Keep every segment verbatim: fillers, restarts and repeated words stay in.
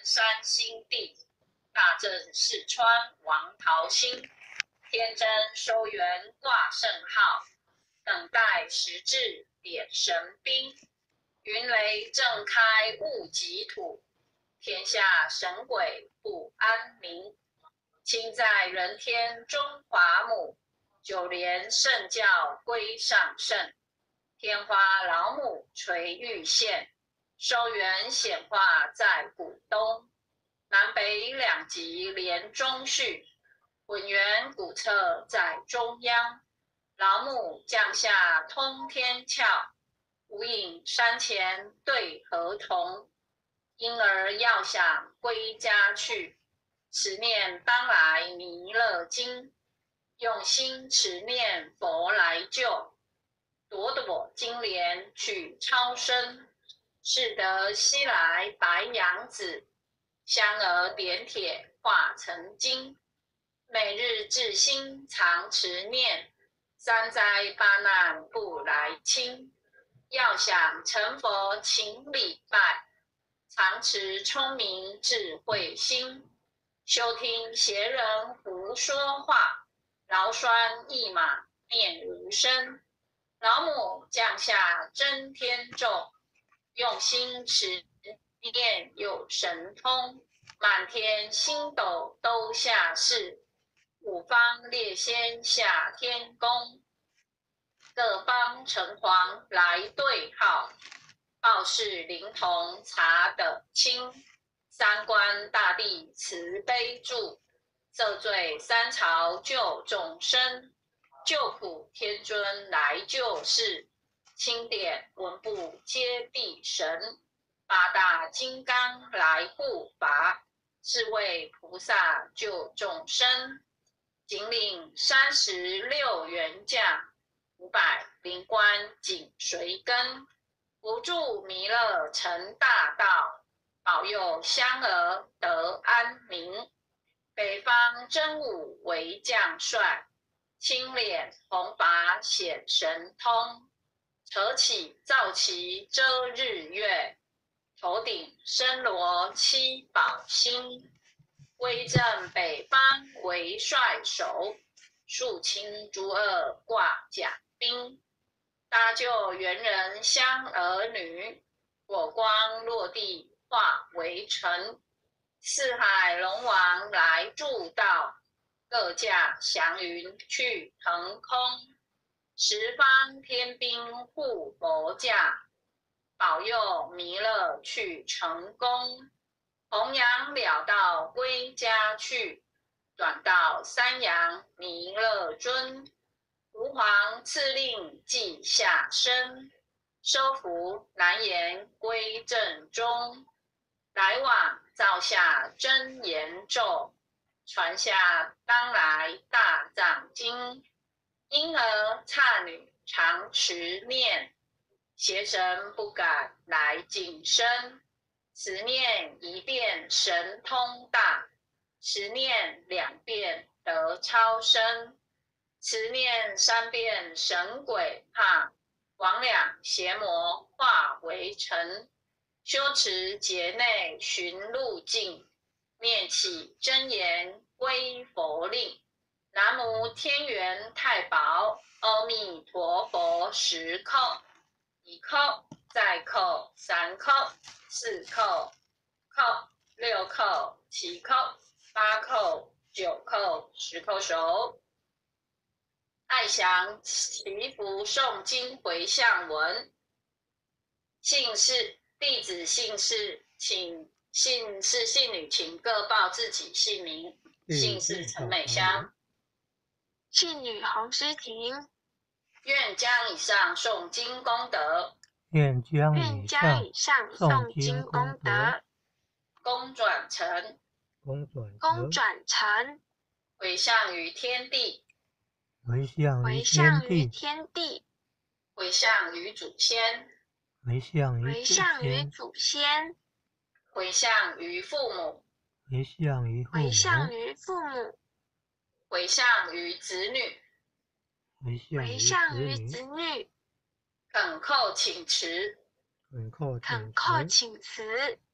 山新地，大正四川王桃心。天真收元挂圣号，等待时至点神兵。云雷正开物极土，天下神鬼不安宁。亲在人天中华母，九连圣教归上圣。天花老母垂玉县，收元显化在古东。南北两极连中续，浑圆古册在中央。老母降下通天窍，无影山前对河童。婴儿要想归家去，持念当来弥勒经。用心持念佛来救，朵朵金莲去超生。是得西来白羊子，香儿点铁化成金。每日至心常持念，三灾八难不来侵。要想成佛请礼拜，常持聪明智慧心。休听邪人胡说话，劳酸一马念如声。老母降下真天咒，用心持念有神通。满天星斗都下世，五方列仙下天宫。各方城隍来对号，报事灵童查得清。三官大帝慈悲助，赦罪三朝救众生。救苦天尊来救世，钦点文部接地神。八大金刚来护法，是为菩萨救众生。仅领三十六员将，五百灵官紧随跟。扶助弥勒成大道，保佑香儿得安宁。北方真武为将帅，青脸红发显神通。扯起皂旗遮日月，头顶身罗七宝星。威震北方为帅首，肃清诸恶挂甲兵。搭救猿人香儿女，火光落地化为尘。四海龙王来助道，各驾祥云去腾空。十方天兵护佛驾，保佑弥勒去成功。弘扬了道归家去，转到三阳弥勒尊。吾皇赐令记下生，收服难言归正中。来往造下真言咒，传下当来大藏经。婴儿刹女常持念，邪神不敢来近身。此念一遍神通大，十念两遍得超生。此念三遍神鬼怕，魍魉邪魔化为尘。修持劫内寻路径，念起真言归佛令。南无天元太保阿弥陀佛十叩，一叩再叩三叩四叩叩六叩七叩八叩九叩十叩手。爱详祈福诵经回向文。姓氏弟子姓氏，请姓氏姓女请各报自己姓名。姓氏陈美香， 姓女洪诗婷。 愿将以上诵经功德， 愿将愿以将以上上诵经功德， 功转成， 公转功转成， 回向于天地， 回向于回天向于地， 天地， 回向于祖先， 回向于回祖向于先， 祖先， 回向于父母， 回向于父回向母， 于父母， 回向于子女， 回向于回向于子子女， 女， 恳叩请辞， 恳叩恳请叩辞， 请辞，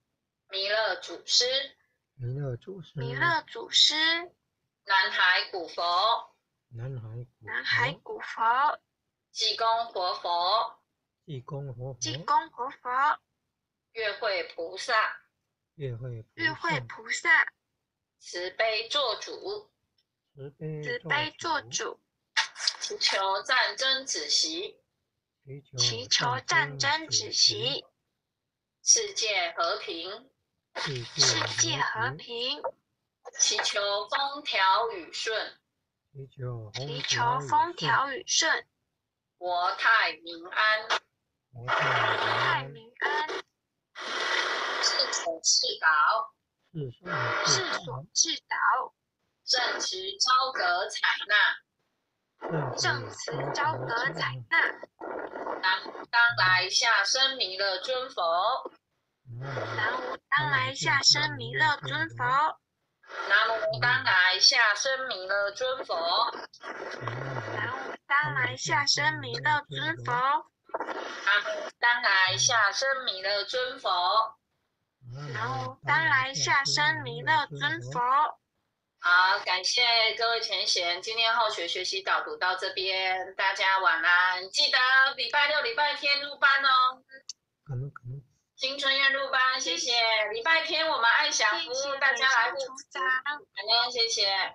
弥勒祖师， 弥勒祖师， 弥勒祖师， 南海古佛， 南海古南海佛， 古佛， 济公活佛， 济公活佛， 济公活佛， 月慧菩萨， 月慧菩月慧萨， 菩萨， 慈悲做主， 慈悲慈悲做主， 主， 祈求战争止息， 祈祈求求战争止止息， 世界和平， 世世界界和和平， 平， 祈求风调雨顺， 祈求祈求风调风雨顺， 调雨顺， 国泰民安， 国国泰泰民民安， 是所是导， 安，世世所所至至导， 正持昭格采纳， 道， 正慈昭格采纳， 南无当来下生弥勒尊佛， 南无当来下生弥勒尊佛， 南无当来下生弥勒尊佛， 南无当来下生弥勒尊佛， 南无当来下生弥勒尊佛。 南无当来下生弥勒尊佛。 好，感谢各位前贤，今天后学学习导读到这边，大家晚安。记得礼拜六、礼拜天入班哦。 可能可能。 新春月入班，谢谢。礼拜天我们爱享服务，大家来护持。感恩，谢谢。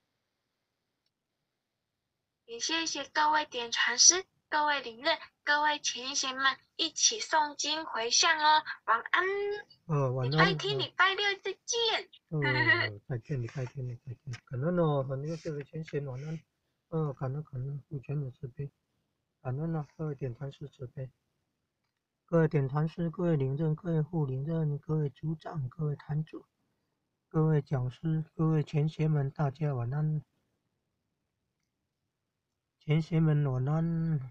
也谢谢各位点传师、各位领任、各位前贤们一起诵经回向哦。晚安。 哦，晚礼安。 拜天、礼拜六再见。 哦，再见，礼拜天，再见。感恩哦，很多各位前贤晚安。哦，感恩感恩父权的慈悲，感恩啊，各位点传师慈悲。各位点传师、各位领任、各位副领任、各位组长、各位坛主、各位讲师、各位前贤们，大家晚安。前贤们晚安。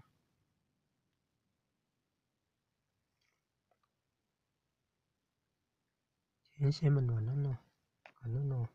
前贤们晚安哦，感恩哦。